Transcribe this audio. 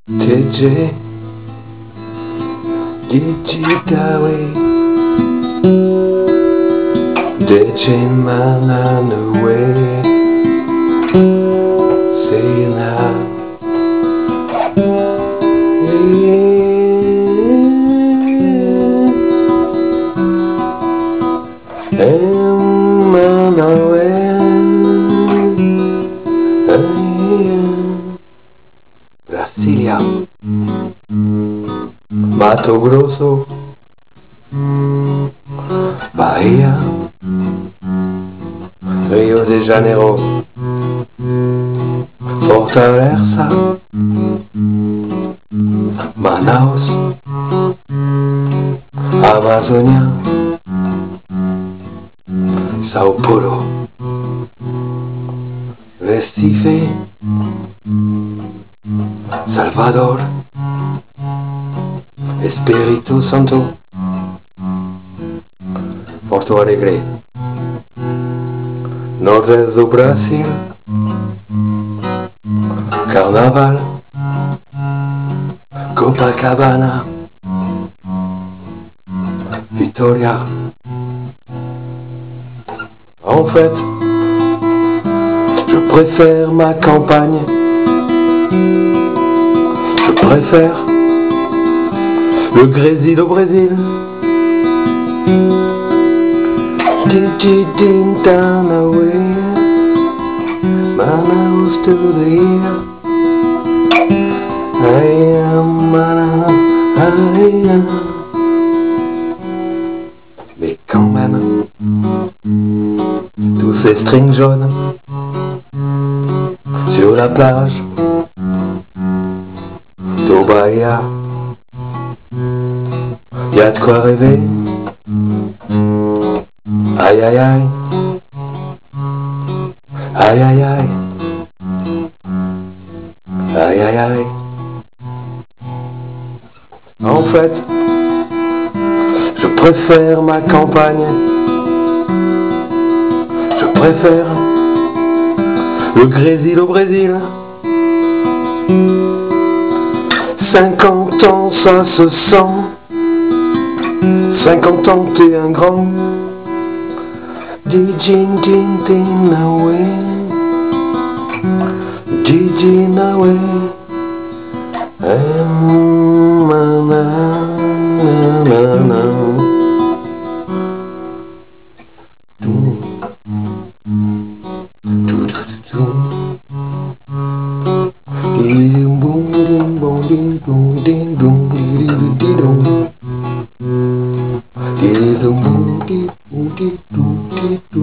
TJ Digitawe DJ Malanawe Sela Emanawe Brasilia Mato Grosso Bahia Rio de Janeiro Fortaleza Manaus Amazônia Sao Paulo Recife Salvador Espírito Santo Porto Alegre Nordeste do Brasil Carnaval Copacabana Vitória. En fait, je préfère ma campagne. Je préfère le Brésil au Brésil. Manaus to the ear. Mais quand même, tous ces strings jaunes sur la plage d'Obaya, y'a de quoi rêver. Aïe aïe aïe, aïe aïe aïe, aïe aïe aïe. En fait, je préfère ma campagne. Je préfère le Brésil au Brésil. 50 ans, ça se sent. 50 ans, t'es un grand. Dijin din din nawe, Dijin nawe, Dum